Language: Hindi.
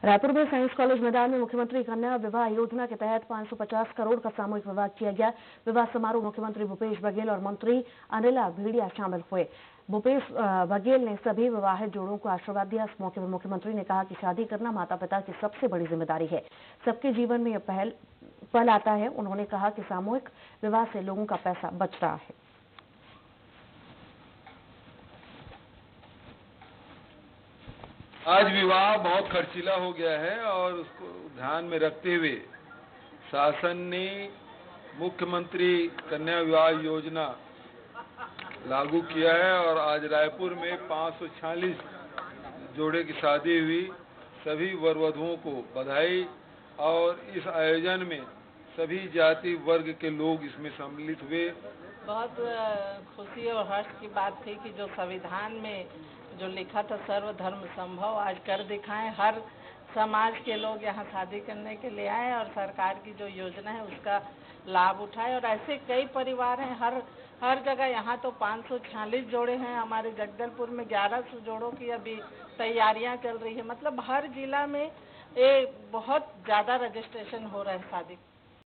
रायपुर में साइंस कॉलेज मैदान में मुख्यमंत्री कन्या विवाह योजना के तहत 550 करोड़ का सामूहिक विवाह किया गया। विवाह समारोह मुख्यमंत्री भूपेश बघेल और मंत्री अनिला भेड़िया शामिल हुए। भूपेश बघेल ने सभी विवाहित जोड़ों को आशीर्वाद दिया। इस मौके पर मुख्यमंत्री ने कहा कि शादी करना माता पिता की सबसे बड़ी जिम्मेदारी है। सबके जीवन में यह पल आता है। उन्होंने कहा कि सामूहिक विवाह से लोगों का पैसा बच रहा है। आज विवाह बहुत खर्चीला हो गया है और उसको ध्यान में रखते हुए शासन ने मुख्यमंत्री कन्या विवाह योजना लागू किया है और आज रायपुर में 546 जोड़े की शादी हुई। सभी वर वधुओं को बधाई। और इस आयोजन में सभी जाति वर्ग के लोग इसमें सम्मिलित हुए। बहुत खुशी और हर्ष की बात थी कि जो संविधान में जो लिखा था सर्वधर्म संभव आज कर दिखाएं। हर समाज के लोग यहाँ शादी करने के लिए आए और सरकार की जो योजना है उसका लाभ उठाए। और ऐसे कई परिवार हैं हर जगह। यहाँ तो 546 जोड़े हैं। हमारे जगदलपुर में 1100 जोड़ों की अभी तैयारियां चल रही है। मतलब हर जिला में बहुत ज़्यादा रजिस्ट्रेशन हो रहा है शादी।